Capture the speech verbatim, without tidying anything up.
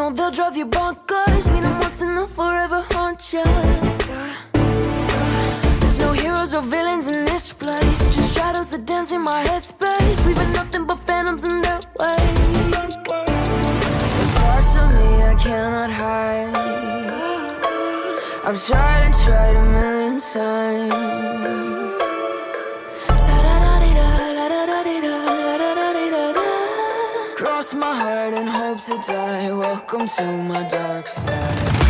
know they'll drive you bonkers. Meet them once and they'll forever haunt you. There's no heroes or villains in this place, just shadows that dance in my headspace, leaving nothing but phantoms in their way. There's parts of me I cannot hide. I've tried and tried a million times. Cross my heart and hope to die. Welcome to my dark side.